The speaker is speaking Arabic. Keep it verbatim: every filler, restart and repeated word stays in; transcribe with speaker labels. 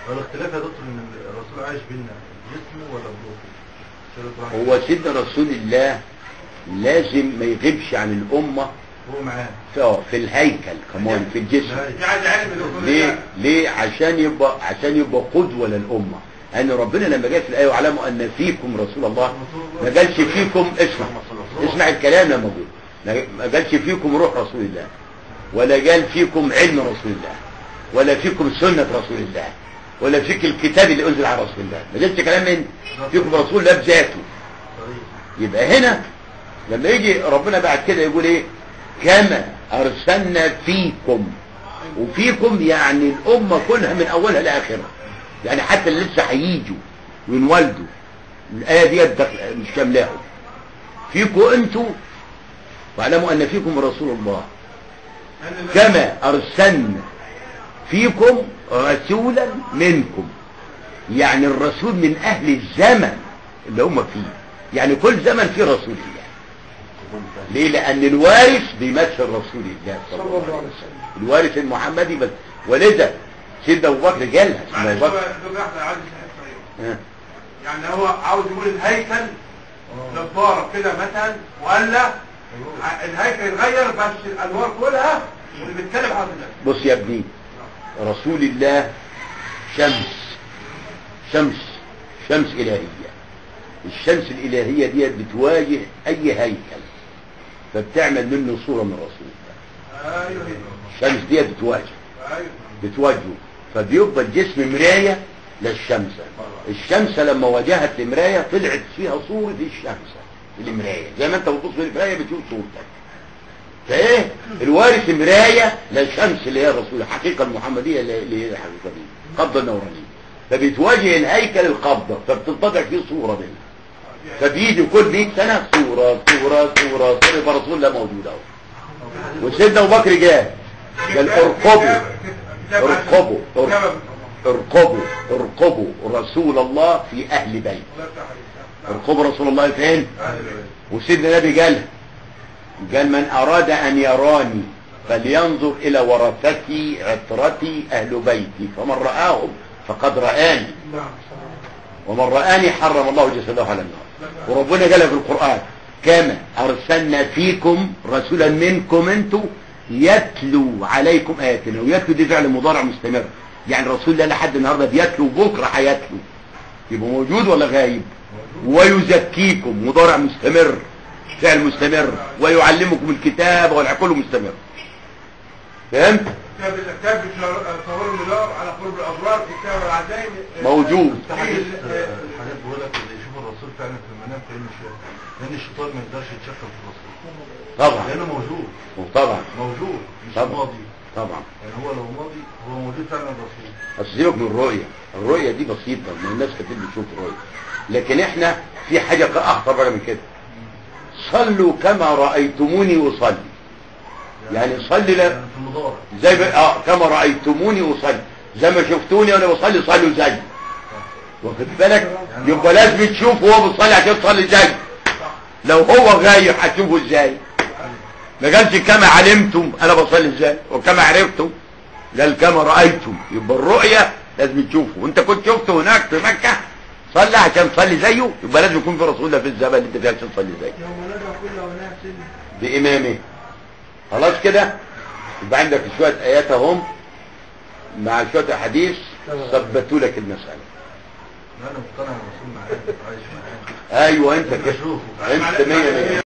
Speaker 1: الاختلاف يا دكتور ان الرسول عايش بينا جسمه ولا بروحه؟
Speaker 2: هو سيدنا رسول الله لازم ما يغيبش عن الامه
Speaker 1: هو معاه
Speaker 2: في في الهيكل كمان في الجسم. ليه ليه عشان يبقى عشان يبقى قدوه للامه. ان ربنا لما جاء في الايه واعلموا ان فيكم رسول الله ما قالش فيكم اسمع اسمع الكلام لما بقول ما قالش فيكم روح رسول الله، ولا قال فيكم علم رسول الله، ولا فيكم سنه رسول الله، ولا فيك الكتاب اللي انزل على رسول الله. ما قالش كلام من فيكم رسول الله بذاته. يبقى هنا لما يجي ربنا بعد كده يقول ايه؟ كما ارسلنا فيكم. وفيكم يعني الامه كلها من اولها لاخرها، يعني حتى اللي لسه هييجوا وينولدوا الايه دي مش شاملاهم. فيكم انتوا واعلموا ان فيكم رسول الله كما ارسلنا فيكم رسولا منكم. يعني الرسول من اهل الزمن اللي هم فيه، يعني كل زمن فيه رسول الله. ليه؟ لان الوارث بيمثل رسول الله صلى الله عليه وسلم، الوارث المحمدي بس. ولذا سيدنا ابو بكر جالها سيدنا ابو بكر
Speaker 3: يعني هو عاوز يقول الهيكل جبارة كده مثلا، وقال لا الهيكل يتغير بس الانوار كلها واللي بيتكلم عن الله.
Speaker 2: بص يا ابني، رسول الله شمس شمس شمس إلهية. الشمس الإلهية دي بتواجه أي هيكل فبتعمل منه صورة من رسول الله.
Speaker 3: ايوه
Speaker 2: الشمس دي بتواجه بتواجهه فبيبقى الجسم مراية للشمس. الشمس لما واجهت المراية طلعت فيها صورة الشمس المراية، زي ما انت بتبص في المراية بتشوف صورتك. فايه الوارث مراية للشمس اللي هي الرسول، الحقيقة المحمدية اللي هي الحقيقة دي قبضة النورانية. فبتواجه الهيكل القبضة فبتنطبع فيه صورة منها، فبيجي كل مئة سنة صورة صورة صورة صورة رسول الله موجودة اهو. وسيدنا ابو بكر جاء قال ارقبوا ارقبوا ارقبوا ارقبوا رسول الله في اهل بيت. ارقبوا رسول الله فين؟ وسيدنا النبي قال قال من اراد ان يراني فلينظر الى ورثتي عطرتي اهل بيتي فمن رآهم فقد رآني ومن رآني حرم الله جسده على النار. وربنا قال في القرآن كما ارسلنا فيكم رسولا منكم انتم يتلو عليكم آياتنا. ويتلو دي فعل مضارع مستمر، يعني رسول الله لحد النهارده بيتلو، بكره هيتلو، يبقى موجود ولا غايب؟ ويزكيكم مضارع مستمر فعل مستمر، ويعلمكم الكتاب والعقل مستمر. فهمت؟
Speaker 3: كتاب الكتاب صور المدار على قلوب الابرار كتاب العزايم
Speaker 2: موجود.
Speaker 1: الحاجات بقول لك اللي يشوف الرسول فعلا في المنام كأنه شاف، لان الشيطان ما يقدرش يتشكل في الرسول
Speaker 2: طبعا
Speaker 1: لانه موجود
Speaker 2: طبعا
Speaker 1: موجود مش
Speaker 2: طبعا.
Speaker 1: ماضي.
Speaker 2: طبعا
Speaker 1: يعني هو لو ماضي هو موجود فعلا الرسول.
Speaker 2: اصل سيبك من الرؤيه، الرؤيه دي بسيطه، ما الناس كتير بتشوف رؤيه، لكن احنا في حاجه اخطر بقى من كده. صلوا كما رايتموني اصلي. يعني صلي لا
Speaker 1: يعني في المضارع
Speaker 2: زي ب... اه كما رايتموني اصلي، زي ما شفتوني وانا بصلي صلوا زي. واخد بالك؟ يبقى لازم تشوف هو بيصلي عشان تصلي زي. لو هو غايب هتشوفه ازاي؟ ما قالش كما علمتم انا بصلي ازاي وكما عرفتم، قال كما رايتم. يبقى الرؤيه لازم تشوفه، وانت كنت شفته هناك في مكه صلى عشان تصلي زيه، يبقى لازم يكون في رسول الله في الزمان اللي انت فيه عشان تصلي زيه بامامه. خلاص كده؟ يبقى عندك شويه ايات اهم مع شويه احاديث ثبتوا لك المساله.
Speaker 1: انا مقتنع الرسول معايا عايش معايا.
Speaker 2: ايوه انت كده انت مية مية.